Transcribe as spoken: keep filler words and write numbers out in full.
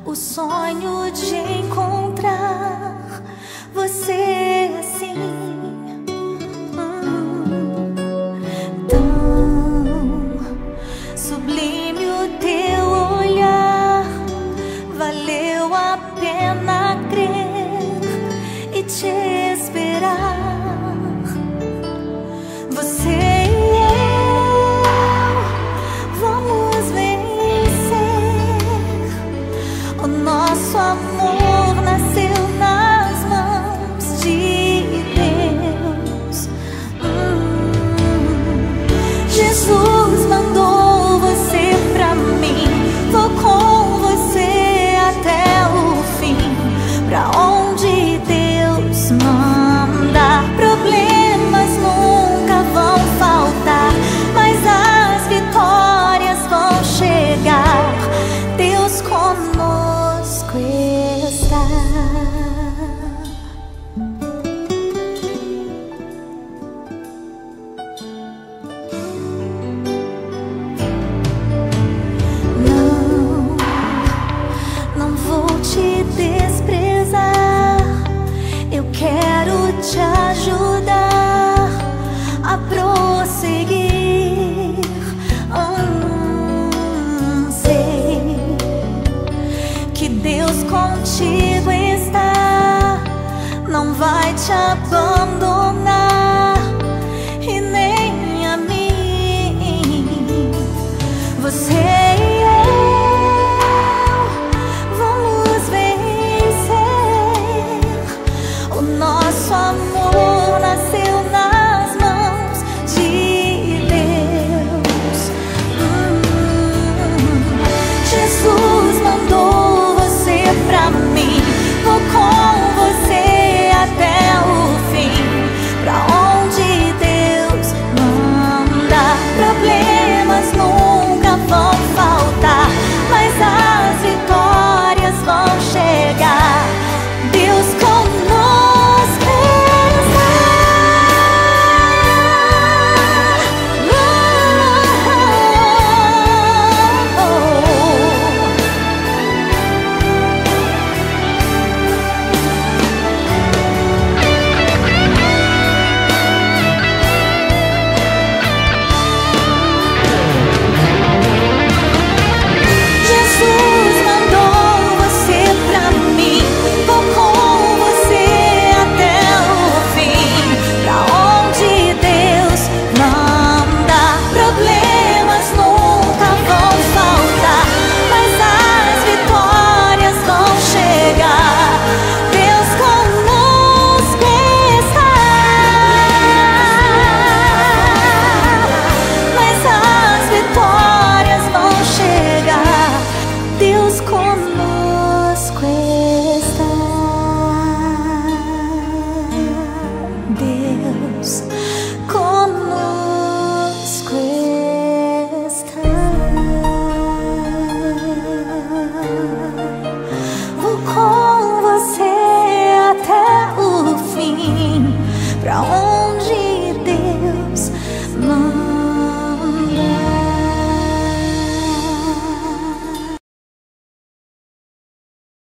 o sonho de encontrar você assim, hum, tão sublime o teu olhar. Valeu a pena crer e te esperar. Você e eu vamos vencer. O nosso amor nasceu nas mãos de Deus. Hum. Jesus mandou você pra mim. Vou com você até o fim. Pra onde Deus manda, problemas nunca vão faltar, mas as vitórias vão chegar. Deus conosco está. Não, não vou te desprezar. Eu quero te ajudar a prosseguir. Hum, sei que Deus contigo está, não vai te abandonar.